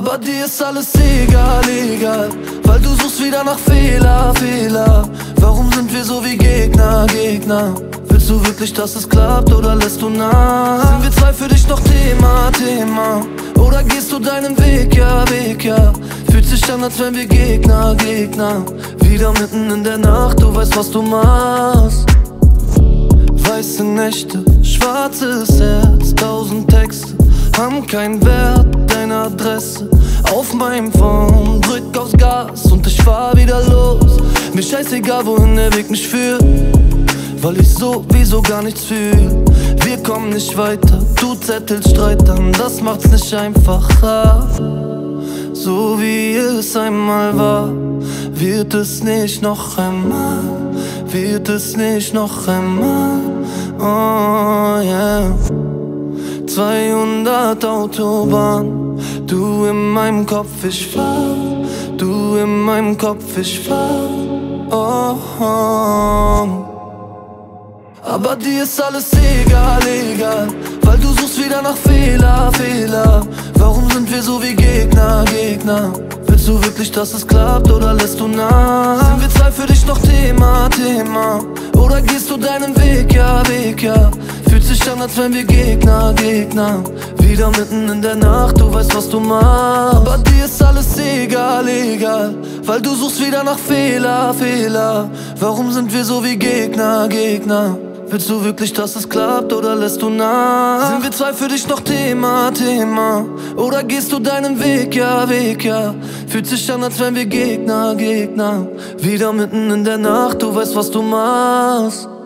Aber dir ist alles egal, egal, weil du suchst wieder nach Fehler, Fehler. Warum sind wir so wie Gegner, Gegner? Willst du wirklich, dass es klappt oder lässt du nach? Sind wir zwei für dich noch Thema, Thema? Oder gehst du deinen Weg, ja, Weg, ja? Fühlt sich an, als wären wir Gegner, Gegner. Wieder mitten in der Nacht, du weißt, was du machst. Weiße Nächte, schwarzes Herz, 1000 Texte haben keinen Wert, deine Adresse auf meinem Phone. Drück aufs Gas und ich fahr wieder los. Mir scheißegal, wohin der Weg mich führt, weil ich sowieso gar nichts fühl. Wir kommen nicht weiter, du zettelst Streit an, das macht's nicht einfacher. So wie es einmal war, wird es nicht noch einmal, wird es nicht noch einmal, oh yeah. 200 Autobahn, du in meinem Kopf, ich fahr, du in meinem Kopf, ich fahr, oh, oh. Aber dir ist alles egal, egal, weil du suchst wieder nach Fehler, Fehler. Warum sind wir so wie Gegner, Gegner? Willst du wirklich, dass es klappt oder lässt du nach? Sind wir zwei für dich noch Thema, Thema? Oder gehst du deinen Weg, ja, Weg, ja? Fühlt sich an, als wären wir Gegner, Gegner. Wieder mitten in der Nacht, du weißt, was du machst. Aber dir ist alles egal, egal, weil du suchst wieder nach Fehler, Fehler. Warum sind wir so wie Gegner, Gegner? Willst du wirklich, dass es klappt oder lässt du nach? Sind wir zwei für dich noch Thema, Thema? Oder gehst du deinen Weg, ja, Weg, ja? Fühlt sich an, als wären wir Gegner, Gegner. Wieder mitten in der Nacht, du weißt, was du machst.